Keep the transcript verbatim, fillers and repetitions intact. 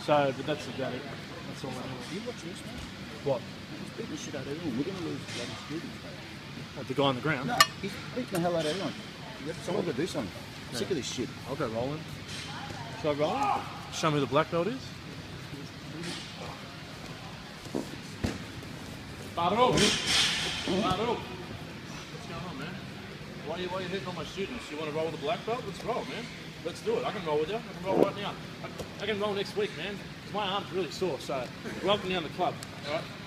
So, but that's about it. That's all I know. You watch this, man? What? He's beating the shit out of everyone. We're going to lose bloody students, mate. Uh, the guy on the ground? No, he's beating the hell out of everyone. Someone's got to do something. I'm sick of this shit. I'll go rolling. Shall I roll? Show me who the black belt is. Baru! Baru! What's going on, man? Why are, you, why are you hitting on my students? You want to roll with the black belt? Let's roll, man. Let's do it. I can roll with you. I can roll right now. I, I can roll next week, man. Because my arm's really sore, so welcome down the club. All right?